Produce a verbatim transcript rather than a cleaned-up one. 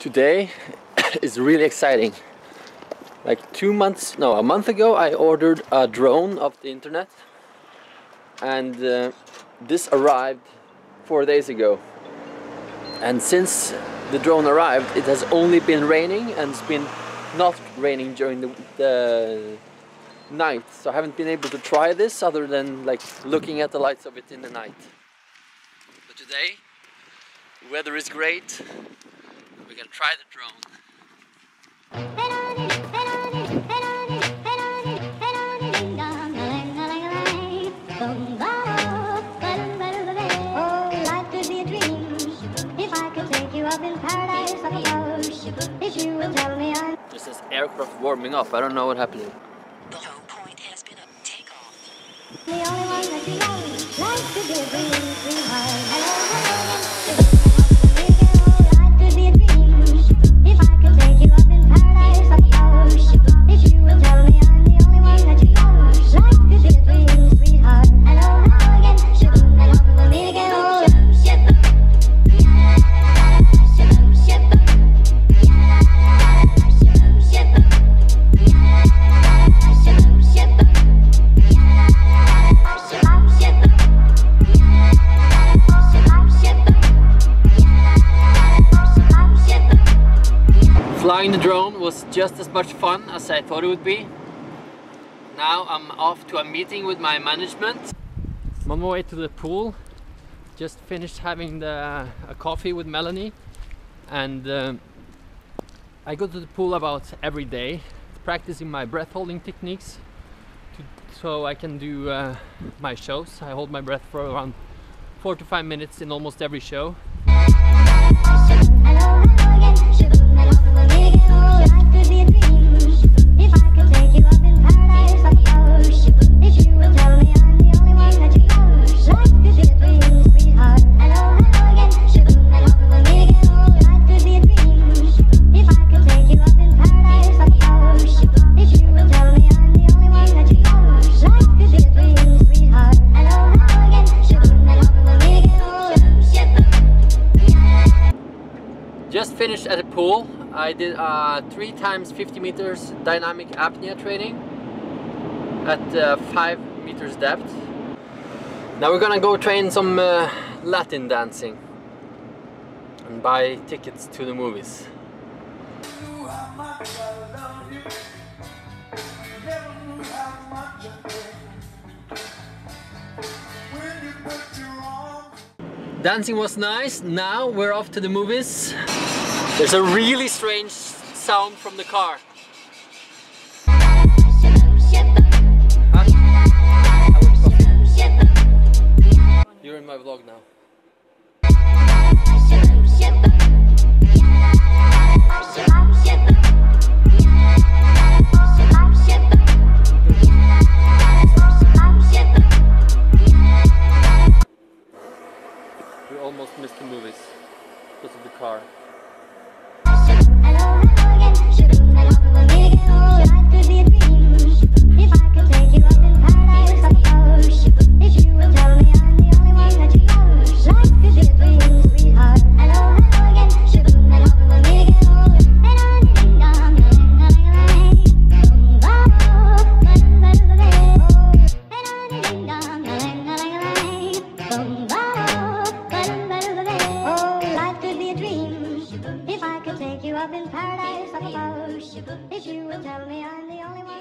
Today is really exciting. Like two months, no, a month ago I ordered a drone off the internet, and uh, this arrived four days ago. And since the drone arrived, it has only been raining, and it's been not raining during the, the night. So I haven't been able to try this other than like looking at the lights of it in the night. But today, the weather is great. We can try the drone. This is aircraft warming up. I don't know what happened. The home point has been a takeoff. The only one that you know, like to be a dream, sweetheart. Hello, hello, Flying the drone was just as much fun as I thought it would be. Now I'm off to a meeting with my management. I'm on my way to the pool. Just finished having the, a coffee with Melanie, and uh, I go to the pool about every day, practicing my breath holding techniques to, so I can do uh, my shows. I hold my breath for around four to five minutes in almost every show. Just finished at the pool. I did uh, three times fifty meters dynamic apnea training at uh, five meters depth. Now we're gonna go train some uh, Latin dancing and buy tickets to the movies. Dancing was nice. Now we're off to the movies. There's a really strange sound from the car. Huh? You're in my vlog now. We almost missed the movies because of the car. If I could take you up in paradise, I suppose. If you would tell me I'm the only one.